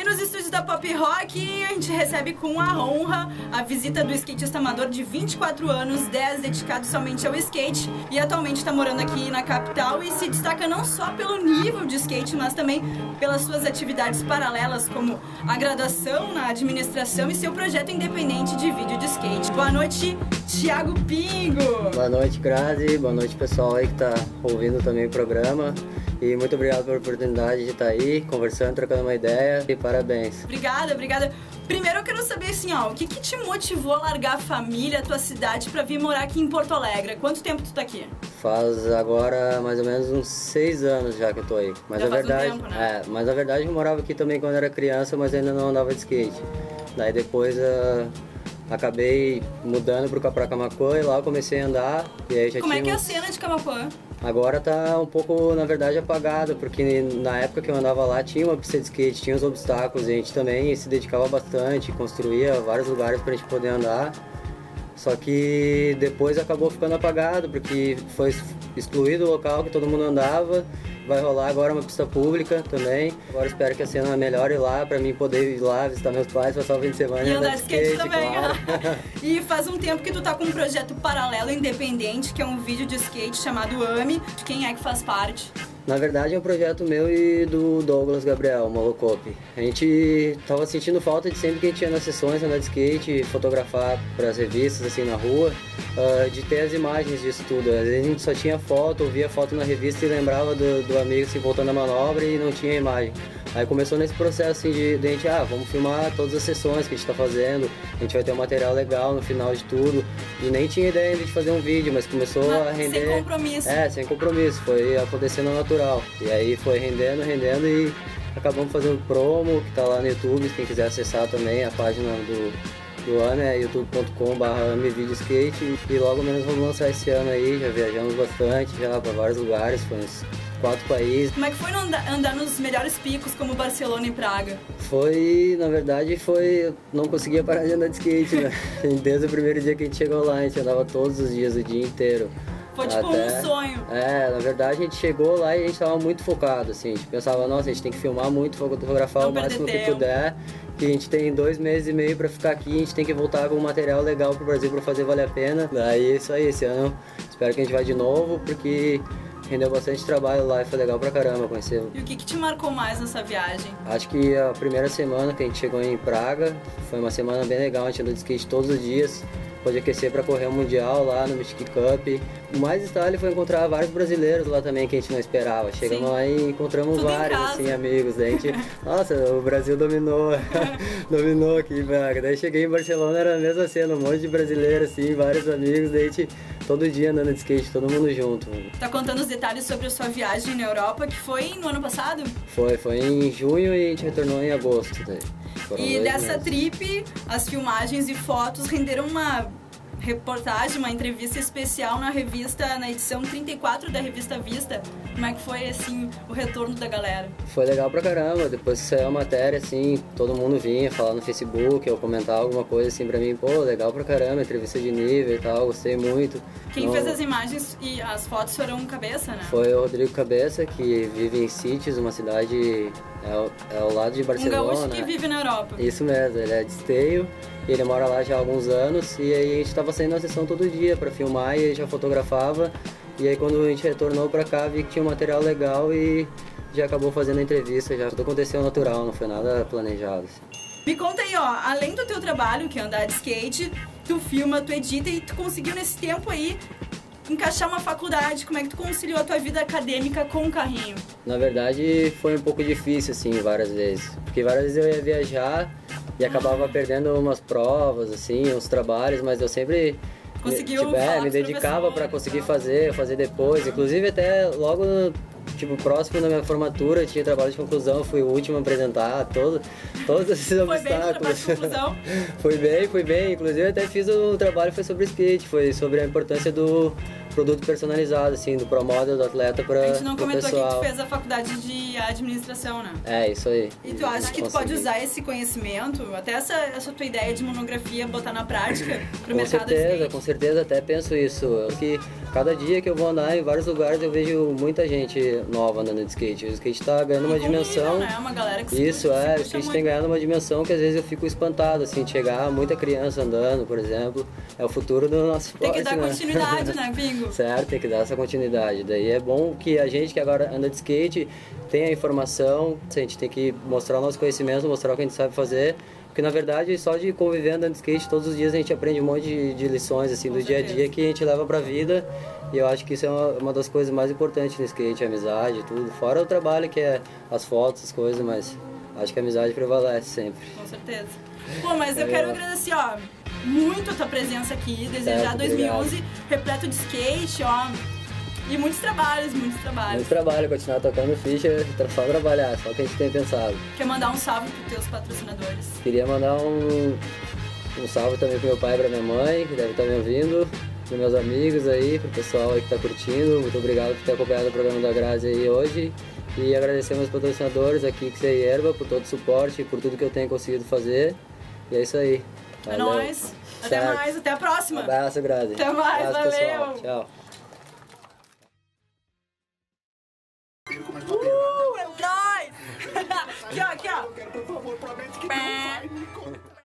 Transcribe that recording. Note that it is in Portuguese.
nos estúdios da Pop Rock, a gente recebe com a honra a visita do skatista amador de 24 anos, 10 dedicado somente ao skate, e atualmente está morando aqui na capital e se destaca não só pelo nível de skate, mas também pelas suas atividades paralelas, como a graduação na administração e seu projeto independente de vídeo de skate. Boa noite, Thiago Pingo! Boa noite, Grazi. Boa noite, pessoal aí que está ouvindo também o programa. E muito obrigado pela oportunidade de estar aí, conversando, trocando uma ideia, e parabéns. Obrigada, obrigada. Primeiro eu quero saber assim, ó, o que te motivou a largar a família, a tua cidade, pra vir morar aqui em Porto Alegre? Quanto tempo tu tá aqui? Faz agora mais ou menos uns 6 anos já que eu tô aí. Mas já a faz verdade, um tempo, né? mas na verdade eu morava aqui também quando era criança, mas ainda não andava de skate. Daí depois acabei mudando pra Camaquã e lá eu comecei a andar. E aí já Como tinha é que é a cena de Camaquã? Agora tá um pouco, na verdade, apagado, porque na época que eu andava lá tinha uma pista de skate, tinha os obstáculos, e a gente também se dedicava bastante, construía vários lugares pra gente poder andar. Só que depois acabou ficando apagado, porque foi excluído o local que todo mundo andava. Vai rolar agora uma pista pública também. Agora espero que a cena melhore lá, pra mim poder ir lá visitar meus pais, passar o fim de semana e andar de skate também. Claro. E faz um tempo que tu tá com um projeto paralelo independente, que é um vídeo de skate chamado AMI. Quem é que faz parte? Na verdade é um projeto meu e do Douglas Gabriel, Molocop. A gente tava sentindo falta de sempre que a gente ia nas sessões, andar de skate, fotografar para as revistas assim na rua, de ter as imagens disso tudo. Às vezes a gente só tinha foto, ouvia foto na revista e lembrava do amigo assim, voltando a manobra e não tinha imagem. Aí começou nesse processo assim, de a gente, vamos filmar todas as sessões que a gente tá fazendo, a gente vai ter um material legal no final de tudo. E nem tinha ideia ainda de fazer um vídeo, mas começou a render... Sem compromisso. Sem compromisso, foi acontecendo natural. E aí foi rendendo e acabamos fazendo promo, que tá lá no YouTube, quem quiser acessar também a página do AMI, é youtube.com/AMIVideoSkate. E logo menos vamos lançar esse ano aí, já viajamos bastante, já para vários lugares, foi uns 4 países. Como é que foi andar nos melhores picos como Barcelona e Praga? Na verdade, não conseguia parar de andar de skate, né? Desde o primeiro dia que a gente chegou lá, a gente andava todos os dias, o dia inteiro. Foi tipo um sonho. Na verdade a gente chegou lá e a gente tava muito focado, assim, a gente pensava, nossa, a gente tem que filmar muito, fotografar o máximo que puder, que a gente tem 2 meses e meio pra ficar aqui, a gente tem que voltar com um material legal pro Brasil pra fazer valer a pena. Daí é isso aí, esse ano espero que a gente vá de novo, porque rendeu bastante trabalho lá e foi legal pra caramba conhecer. E o que te marcou mais nessa viagem? Acho que a primeira semana que a gente chegou em Praga foi uma semana bem legal, a gente andou de skate todos os dias. Pôde aquecer para correr o Mundial lá no Mystic Cup. O mais style foi encontrar vários brasileiros lá também que a gente não esperava. Chegamos lá e encontramos tudo vários assim, amigos. Daí a gente, nossa, o Brasil dominou, dominou aqui, Braga. Daí cheguei em Barcelona, era a mesma cena, um monte de brasileiro assim, vários amigos. Daí a gente todo dia andando de skate, todo mundo junto. Tá contando os detalhes sobre a sua viagem na Europa, que foi no ano passado? Foi em junho e a gente retornou em agosto. Daí. E dessa trip, as filmagens e fotos renderam uma reportagem, uma entrevista especial na edição 34 da revista Vista. Como é que foi, assim, o retorno da galera? Foi legal pra caramba, depois que saiu a matéria, assim, todo mundo vinha falar no Facebook ou comentar alguma coisa assim pra mim, pô, legal pra caramba, entrevista de nível e tal, gostei muito. Quem fez as imagens e as fotos foram o Cabeça, né? Foi o Rodrigo Cabeça, que vive em Sitges, uma cidade ao lado de Barcelona. Um gaúcho que vive na Europa. Isso mesmo, ele é de Esteio, ele mora lá já há alguns anos, e aí a gente tava saindo na sessão todo dia pra filmar e ele já fotografava. E aí quando a gente retornou pra cá, vi que tinha um material legal e já acabou fazendo a entrevista, já tudo aconteceu natural, não foi nada planejado. Assim. Me conta aí, ó, além do teu trabalho, que é andar de skate, tu filma, tu edita e tu conseguiu nesse tempo aí encaixar uma faculdade. Como é que tu conciliou a tua vida acadêmica com o carrinho? Na verdade foi um pouco difícil assim, várias vezes, porque várias vezes eu ia viajar e acabava perdendo umas provas, assim, uns trabalhos, mas eu sempre me dedicava para conseguir fazer depois, inclusive até logo próximo da minha formatura, tinha trabalho de conclusão, fui o último a apresentar todos esses obstáculos. Foi bem, inclusive até fiz um trabalho, foi sobre skate, foi sobre a importância do produto personalizado, assim, do Pro Model do atleta para o pessoal. A gente não comentou aqui que tu fez a faculdade de administração, né? É, isso aí. E tu acha que tu pode usar esse conhecimento, até essa tua ideia de monografia, botar na prática pro mercado do skate? Com certeza, até penso isso. Que cada dia que eu vou andar em vários lugares eu vejo muita gente nova andando de skate. O skate tá ganhando uma dimensão. Né? Uma galera que isso, o skate tem ganhado uma dimensão que às vezes eu fico espantado, assim, de chegar muita criança andando, por exemplo. É o futuro do nosso esporte, tem que dar continuidade, né, Pingo? Certo, tem que dar essa continuidade. Daí é bom que a gente que agora anda de skate tenha a informação, a gente tem que mostrar o nosso conhecimento, mostrar o que a gente sabe fazer. Porque na verdade só de conviver andando de skate todos os dias a gente aprende um monte de lições assim do dia a dia que a gente leva pra vida. E eu acho que isso é uma das coisas mais importantes no skate, a amizade, tudo. Fora o trabalho que é as fotos, as coisas, mas acho que a amizade prevalece sempre. Com certeza. Pô, mas eu quero agradecer, ó, muito a tua presença aqui, desejar 2011 repleto de skate, ó. E muitos trabalhos, muitos trabalhos. Muito trabalho, continuar tocando ficha, só trabalhar, só o que a gente tem pensado. Quer mandar um salve pros teus patrocinadores? Queria mandar um salve também pro meu pai e pra minha mãe, que deve estar me ouvindo, pros meus amigos aí, pro pessoal aí que tá curtindo. Muito obrigado por ter acompanhado o programa da Grazi aí hoje. E agradecer meus patrocinadores aqui, que é Erva, por todo o suporte, por tudo que eu tenho conseguido fazer. E é isso aí. Valeu. É nóis. Até mais, até a próxima. Um abraço, Grazi. Até mais, abraço, valeu. Pessoal. Tchau. É nóis! Aqui, ó, aqui, ó. Por favor, promete que não vai me contar.